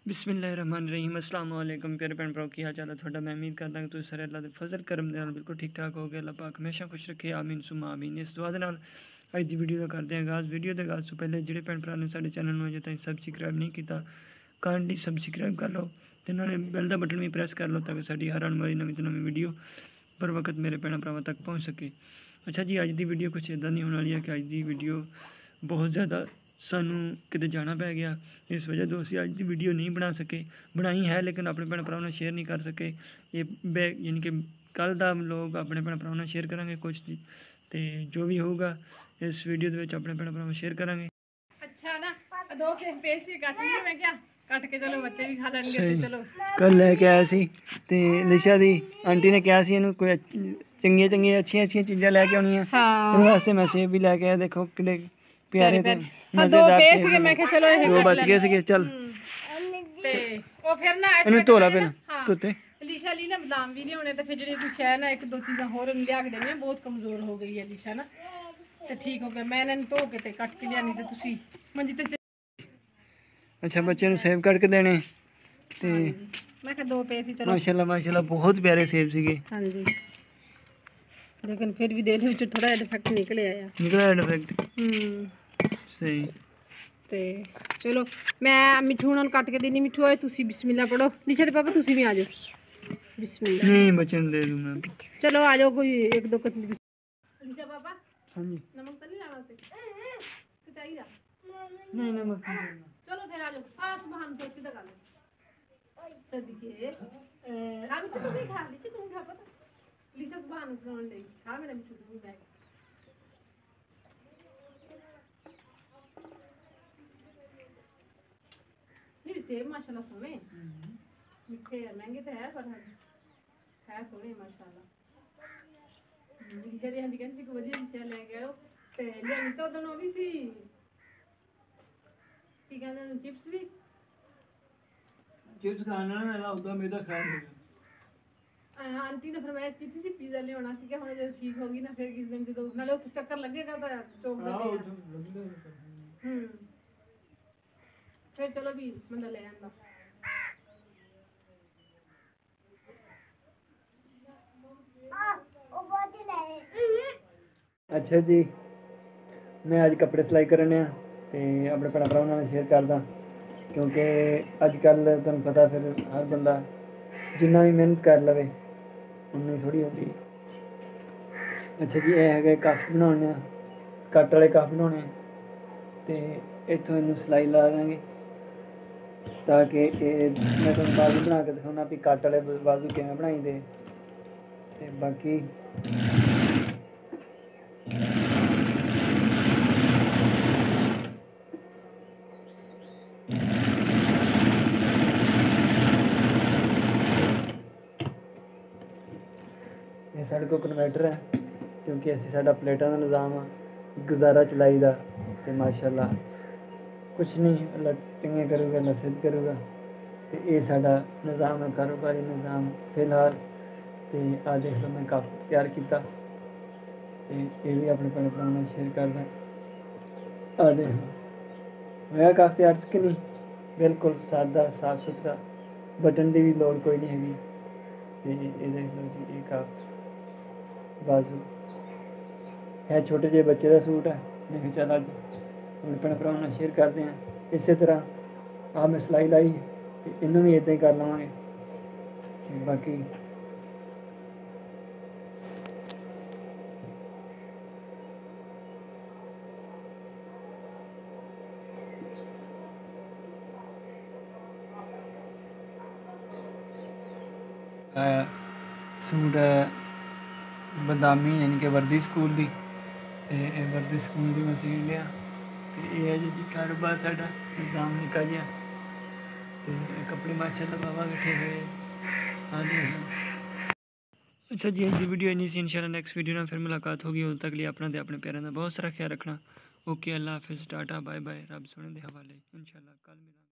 बिस्मिल्लाहिर्रहमानिर्रहीम अस्सलाम वालेकुम प्यारे भैन भराओ की हाल चाल है थोड़ा। मैं उम्मीद करता कि तुम सारे अल्लाह के फजल करम दे नाल बिल्कुल ठीक ठाक हो गए। अल्लाह पाक हमेशा खुश रखे आमीन सुमा आमीन। इस दुआ दे नाल अज दी वीडियो का करते हैं आगाज़। वीडियो के आगाज़ तो पहले जिहड़े भैन भरा ने साडे चैनल नूं अजे ताईं सबसक्राइब नहीं किया काइंडली सबसक्राइब कर लो ते नाले बैल दा बटन भी प्रेस कर लो ताकि साडी हर आने वाली नवीं तो नवीं वीडियो बर वक्त मेरे भैन भरावां तक पहुँच सके। अच्छा जी, अज दी वीडियो कुछ इदां दी होने वाली है कि अज दी वीडियो बहुत ज़्यादा सानू किते जाना पै गया, इस वजह तो असी अज की वीडियो नहीं बना सके। बनाई है लेकिन अपने भैन भरावां नाल शेयर नहीं कर सके। ये यानी कि कल का लोग अपने भैन भरावां नाल शेयर करांगे कुछ तो जो भी होगा इस वीडियो के अपने भैन भरावां शेयर करांगे। अच्छा ना दो से पेस्ट भी काट ली मैं क्या काट के चलो बच्चे भी खा लेंगे ते चलो। कल लेके आया सी ते लिशा दी आंटी ने कहा सी इहनूं कोई चंगियां चंगियां अच्छियां अच्छियां चीज़ां लैके आउणियां। हां इहदे वास्ते मैं सेब भी लैके आया। देखो किन्ने प्यारे ते दो पेस के मैं क्या चलो दो बच गए सी। चल ते ओ फिर ना इहनूं धोला पहला धोते लिशा ली ना बादाम भी नहीं होने तो फिर जेडी कुछ है ना एक दो चीज़ां होर लिया के देनी बहुत कमजोर हो गई है लिशा ना ते ठीक हो गया। मैं इन्हें धो के ते कट के लियानी ते तुसी मंजी ते अच्छा बच्चे नूं सेब कट के देने ते मैं क्या दो पेस ही चलो। माशाल्लाह माशाल्लाह बहुत प्यारे सेब सीगे। हां जी लेकिन फिर भी देख विच थोड़ा डिफेक्ट निकले आया निकला डिफेक्ट सही ते चलो मैं मिठू नाल कट के देनी। मिठू आए तुसी बिस्मिल्लाह पढ़ो निशा ते पापा तुसी भी आ जाओ बिस्मिल्लाह। नहीं बच्चन दे दूं मैं चलो आ जाओ कोई एक दो कतली निशा पापा। हां जी नमक तो नहीं लाना ते कि चाहिए नहीं नमक नहीं डालना। चलो फिर आ जाओ आ सुभान तो सीधा कर लो सदके हम तो भी खा ली तुम खा पता लिशा सुभान उठने ले खा मेरा मिठू तुम बैग नहीं सेब माशाल्लाह सोने मीठे महंगे तो है पर है सोने माशाल्लाह। लिशा दी हंडी कहंदी को वधिया लिशा ले गए ते लियानी तो दोनों भी सी की कहंदे चिप्स भी चिप्स खाना ना उदा मेरा खराब हो गया। आंटी ने फरमाइश की थी पिज़्ज़ा ले आना सी कि हुणे जब ठीक होगी ना फिर किस दिन जो नाले उत्थे चक्कर लगेगा तो चौक दे फिर चलो भी बंदा ले आंदा। अच्छा जी, मैं आज कपड़े सिलाई करने ते अपने भैन भरावां नाल शेयर करदा क्योंकि अजकल तुहानूं पता फिर हर बंदा जिन्ना भी मेहनत कर लवे उन्नी थोड़ी होंदी। अच्छा जी, ये है कप बनाने कट वाले कप बनाने ते इत्थों इनू सिलाई ला देंगे ताकि मैं तुहानूं बाजू बना के दिखाना भी कट वाले बाजू किवें बनाई दे ते बाकी ये साढ़े को कन्वर्टर है क्योंकि असी साडा प्लेटां दा निज़ाम आ गुजारा चलाई दा ते माशाल्लाह कुछ नहीं अल्लाह चंगे करूगा अल्लाह सिद्ध करूगा ते ये साडा निज़ाम है कारोबारी निज़ाम फिलहाल ते आ देख लो मैं कप तैयार किया ते ये भी अपने भैन भरावां नाल शेयर करदा। आ देख लो मैं कप तैयार कि नहीं बिल्कुल सादा साफ सुथरा बटन की भी लोड़ कोई नहीं हैगी ते ये देख लो जी ये कप बाजू है छोटे जे बच्चे का सूट है। मैं चल अज अपने भैन भरावां नाल शेयर करते हैं। इस तरह आ मैं सिलाई लाई इनू भी इदां ही कर लवांगे बाकी सूट बदामी यानी कि वर्दी स्कूल की वर्दी स्कूल की मैं सीन लिया तो ये है जी कारोबार साडा निज़ाम निक्का जिहा ते कपड़े माशाल्लाह बाबा कट्ठे हुए आ देख। अच्छा जी, अज दी वीडियो इन्नी सी। इंशाल्लाह नेक्स्ट वीडियो ना फिर मुलाकात होगी। उस तक लिए अपना ते अपने प्यारों का बहुत सारा ख्याल रखना। ओके अल्लाह हाफिज़ टाटा बाय बाय रब सोने दे हवाले इंशाल्लाह कल मिलांगे।